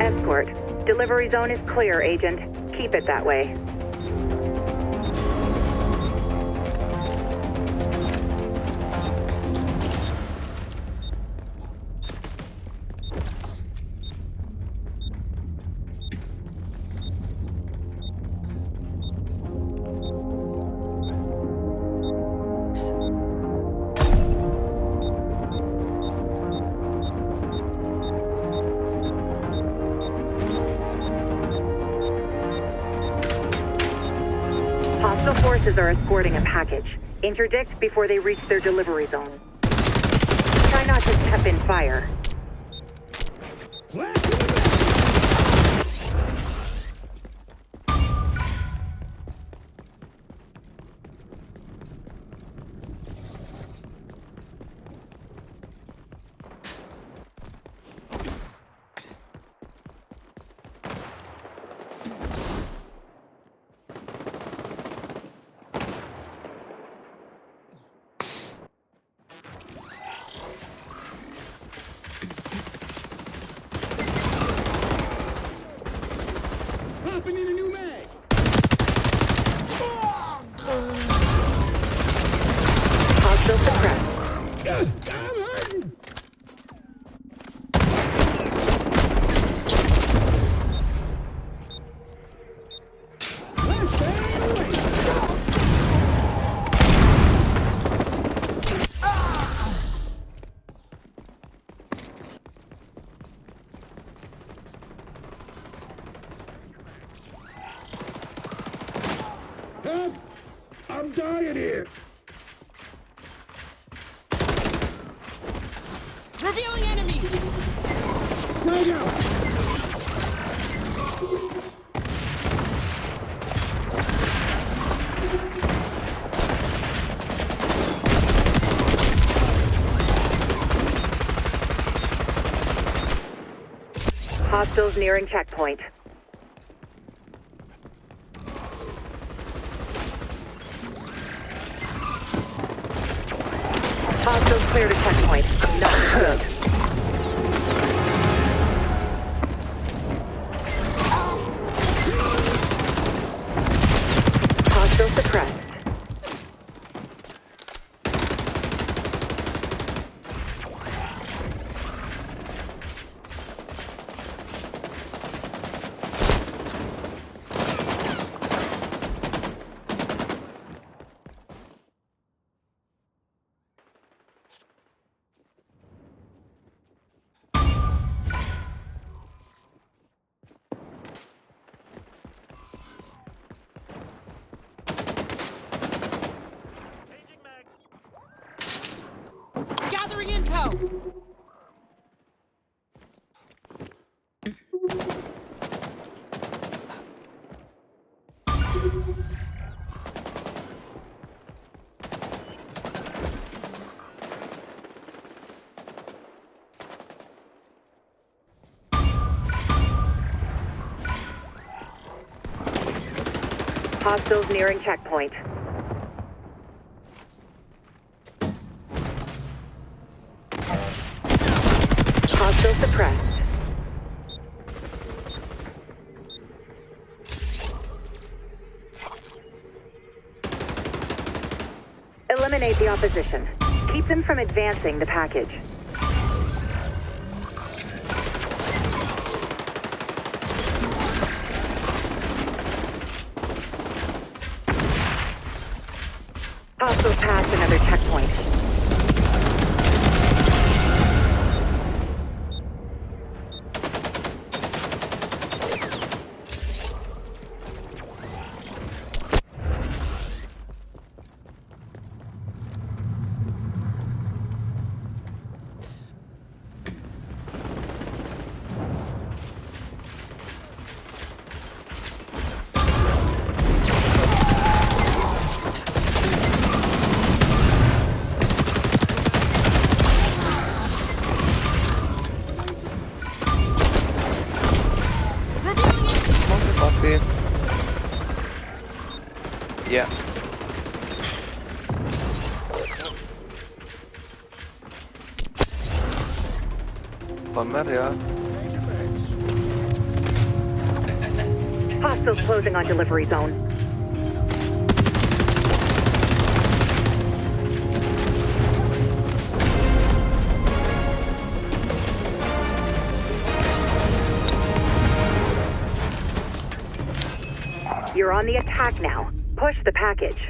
Escort. Delivery zone is clear, Agent. Keep it that way. Hostile forces are escorting a package. Interdict before they reach their delivery zone. Try not to step in fire. Popping in a new mag. Hostile suppressed. I'm hurting. Help! I'm dying here. Revealing enemies! Tag out! Hostiles nearing checkpoint. Hostiles clear to checkpoint. Not good. Hostile suppressed. Gathering intel! Hostiles nearing checkpoint. Hostile suppressed. Eliminate the opposition. Keep them from advancing the package. Hostiles passed another checkpoint. Yeah. Kommer ja. Hostiles closing on delivery zone. You're on the attack now. Push the package.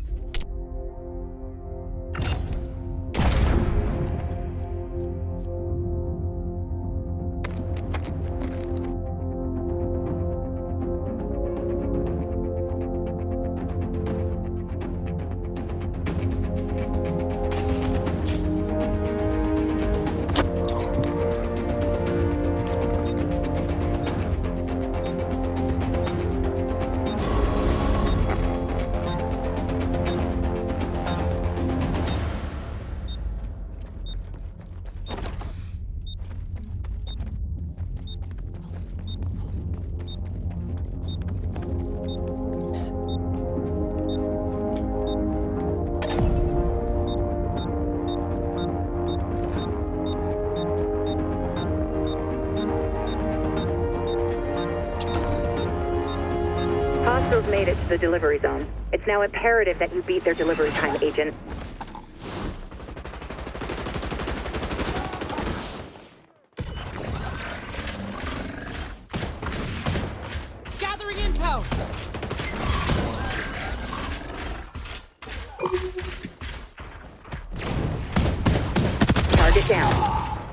Hostiles made it to the delivery zone. It's now imperative that you beat their delivery time, Agent. Gathering intel. Target down.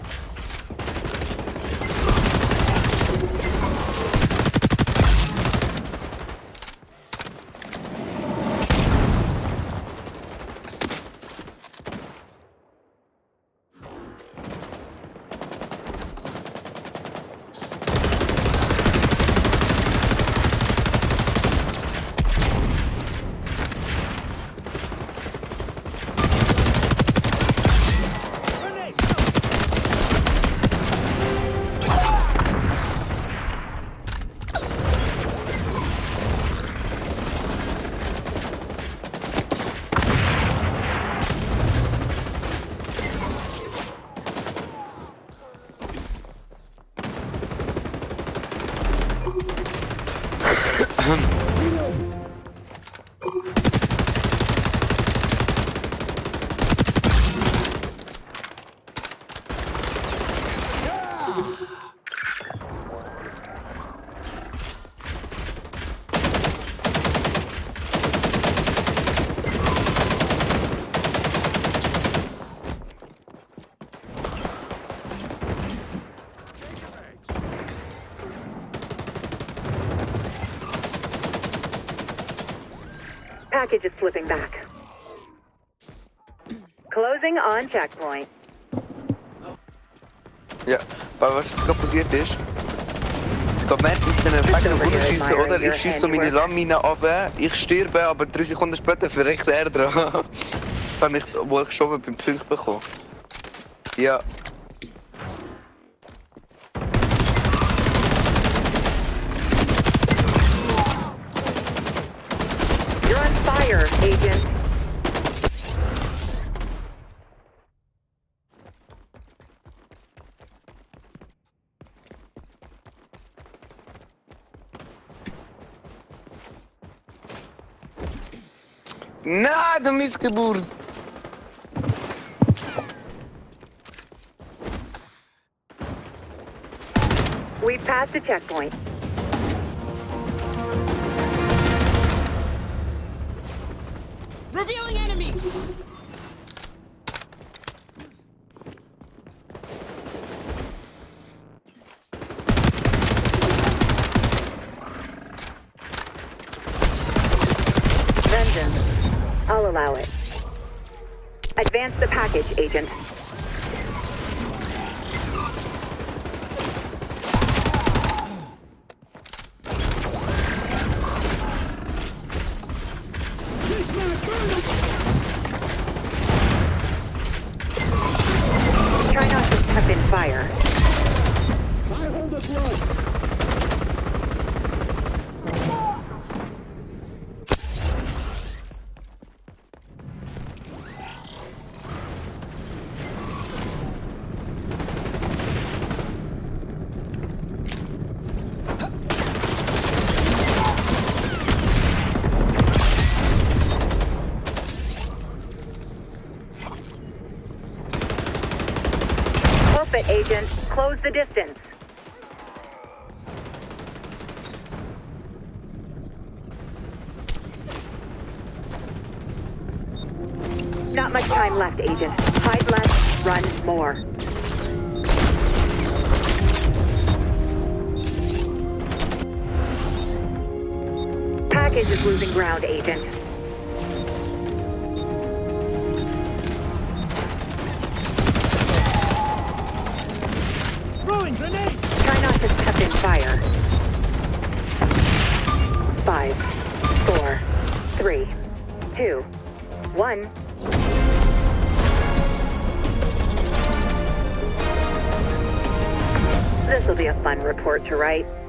Package is slipping back. Closing on checkpoint. Ja, aber was gerade passiert ist, ich habe gemerkt, ich bin einen Fächer runterschießen, oder? Ich schieße so meine Landmine runter, ich sterbe, aber 3 Sekunden später verreckt er dran. Das habe ich, wo ich schon beim Punkt bekommen. Ja. You're on fire, Agent. Na, de Missgeburt! We've passed the checkpoint. Revealing enemies. Vengeance. I'll allow it. Advance the package, Agent. Try not to step in fire. I hold the blood. Help it, Agent. Close the distance. Not much time left, Agent. Hide less, run more. Package is losing ground, Agent. Throwing grenades! Try not to step in fire. 5, 4, 3, 2, 1. This'll be a fun report to write.